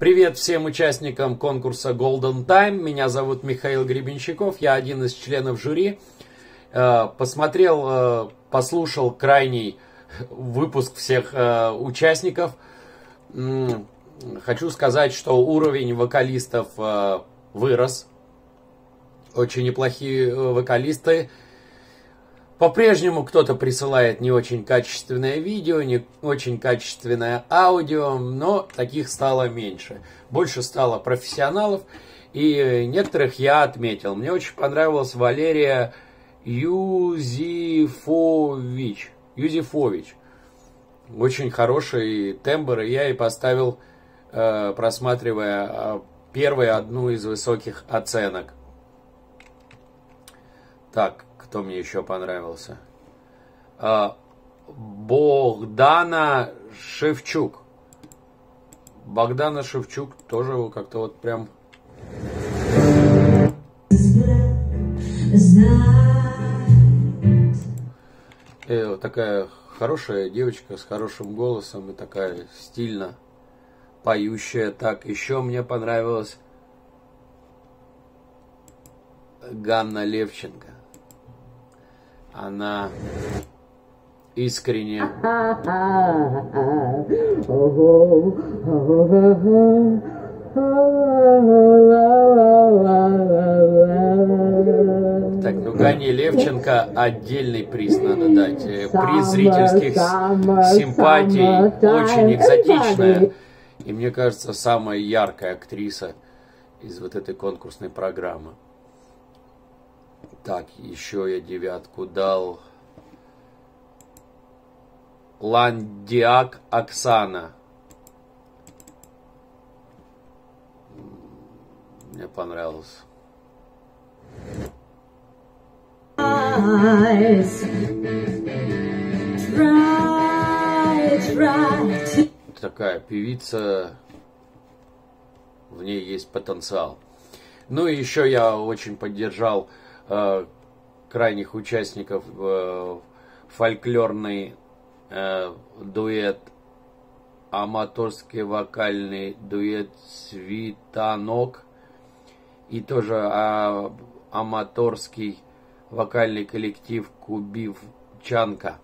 Привет всем участникам конкурса Golden Time. Меня зовут Михаил Гребенщиков, я один из членов жюри. Посмотрел, послушал крайний выпуск всех участников. Хочу сказать, что уровень вокалистов вырос. Очень неплохие вокалисты. По-прежнему кто-то присылает не очень качественное видео, не очень качественное аудио, но таких стало меньше. Больше стало профессионалов, и некоторых я отметил. Мне очень понравилась Валерия Юзефович. Очень хороший тембр, и я ей поставил, просматривая одну из высоких оценок. Так, кто мне еще понравился? Богдана Шевчук. Богдана Шевчук тоже как-то вот прям... такая хорошая девочка с хорошим голосом и такая стильно поющая. Так, еще мне понравилась Ганна Левченко. Она искренне так, ну Гане Левченко отдельный приз надо дать. Приз зрительских симпатий, очень экзотичная. И мне кажется, самая яркая актриса из вот этой конкурсной программы. Так, еще я девятку дал. Ландиак Оксана. Мне понравилось. Такая певица, в ней есть потенциал. Ну и еще я очень поддержал крайних участников, фольклорный дуэт, аматорский вокальный дуэт «Свитанок» и тоже аматорский вокальный коллектив Кубивчанка.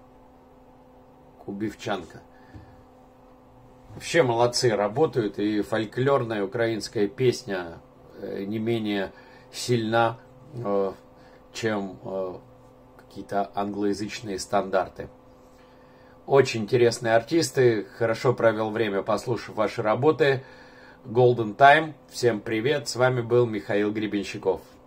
Вообще молодцы, работают, и фольклорная украинская песня не менее сильна, чем какие-то англоязычные стандарты. Очень интересные артисты, хорошо провел время, послушав ваши работы. Golden Time, всем привет, с вами был Михаил Гребенщиков.